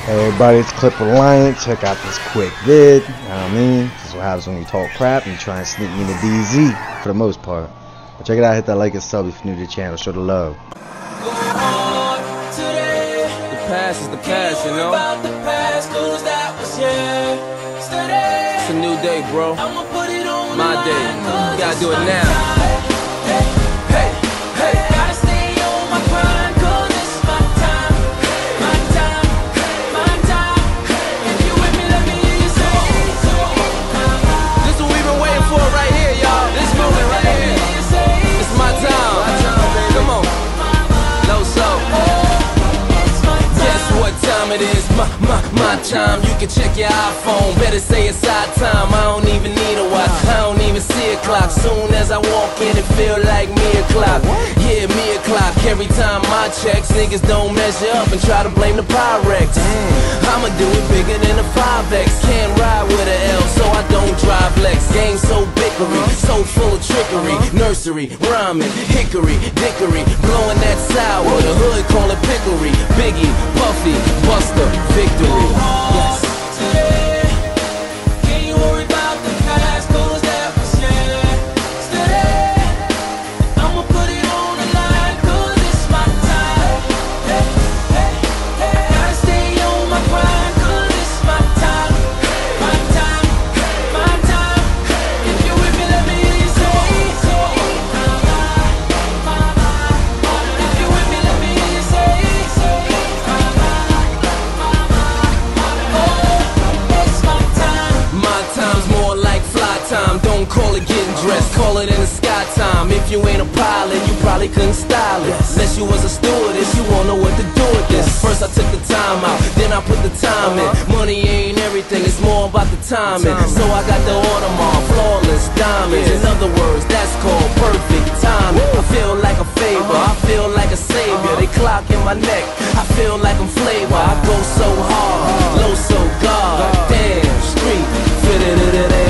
Hey everybody, it's Clip Reliant. Check out this quick vid. You know what I mean? This is what happens when you talk crap and you try and sneak me into DZ for the most part. But check it out, hit that like and sub if you're new to the channel. Show the love. The past is the past, you know? It's a new day, bro. My day. You gotta do it now. It is my time. You can check your iPhone. Better say it's our time. I don't even need a watch. I don't even see a clock. Soon as I walk in, it feel like me o'clock. Yeah, me o'clock. Every time I checks, niggas don't measure up and try to blame the Pyrex. I'ma do it bigger than a 5X. Can't ride with a L, so I don't drive Lex. Game so bickery, so full of trickery. Nursery, rhyming, hickory, dickory, blowing that sour. The hood call it pickery. Biggie, Puffy, Buster, victory. Yes. Don't call it getting dressed, call it in the sky time. If you ain't a pilot, you probably couldn't style it. Unless you was a stewardess, you won't know what to do with this. First I took the time out, then I put the time in. Money ain't everything, it's more about the timing. So I got the Audemars, flawless diamonds. In other words, that's called perfect timing. I feel like a favor, I feel like a savior. They clock in my neck, I feel like I'm flavor. I go so hard, low so God. Damn, street, fit it.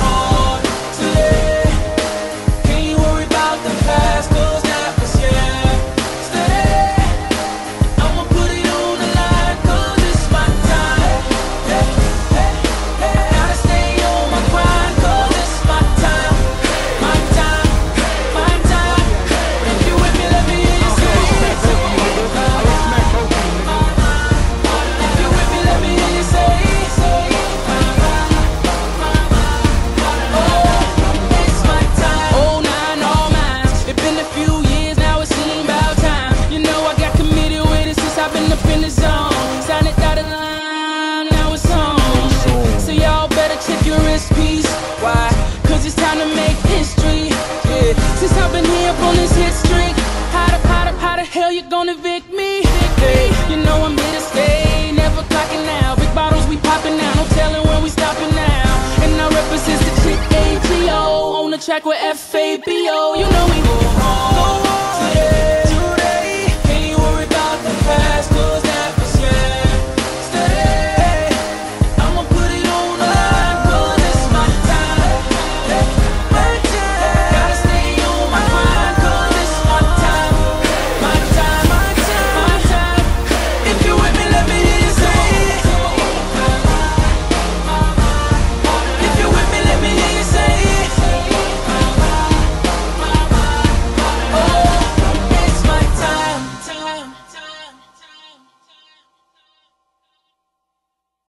Why? Cause it's time to make history. Yeah. Since I've been here up on this hit streak, how the hell you gonna evict me? Hey, you know I'm here to stay, never clocking out. Big bottles we popping now, no telling when we stopping now. And I represent the chick ATO on the track with FABO. You know we